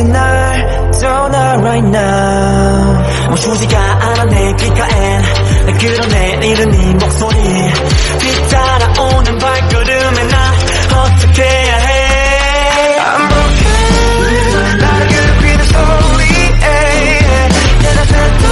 날 떠나 right now. 멈추지가 않아 내 귓가엔 날 끌어내리는 네 목소리 뒤따라오는 발걸음에 난 어떻게 해야 해. I'm broken 나를 괴롭히는 소리에 내 낯을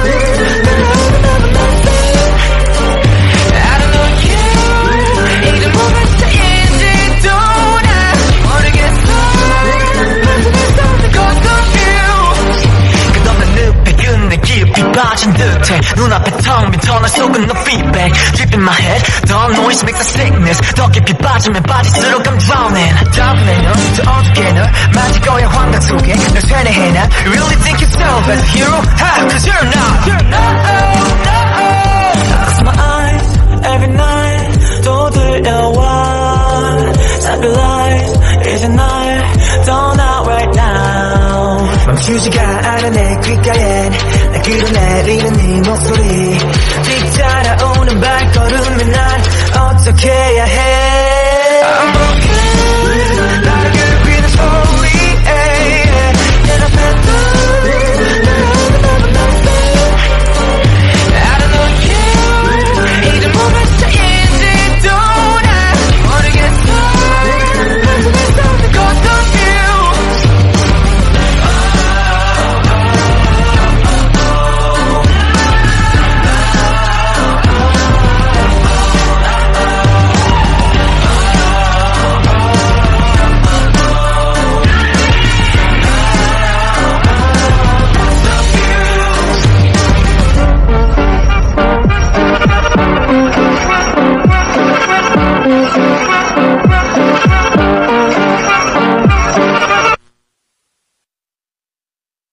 빠진 듯해 눈앞에 텅 빈 터널 속은 no feedback Drip in my head The noise makes a sickness 더 깊이 빠지면 빠질수록 I'm drowning Doubling 너 더 어둡게 널 맞을 거야 환각 속에 널 세뇌해 난 You really think yourself as a hero? Ha! Cause you're not Close my eyes every night 또 들려와 Cyber lies 이제 날 떠나 right now 멈추지가 않아 내 귓가엔 날 끌어내리는 네 목소리 뒤따라오는 발걸음에 난